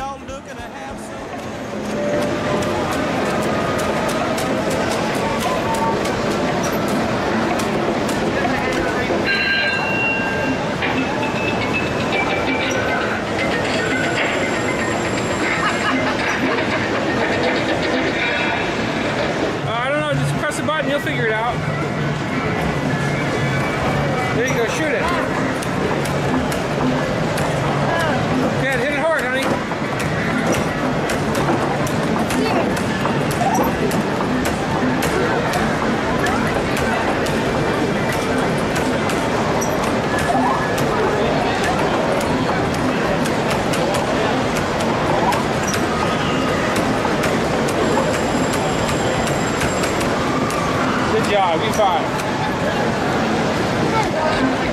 y'all looking to have some? I don't know, just press the button, you'll figure it out. There you go, shoot it. Yeah, hit it hard, honey. Good job, you fine.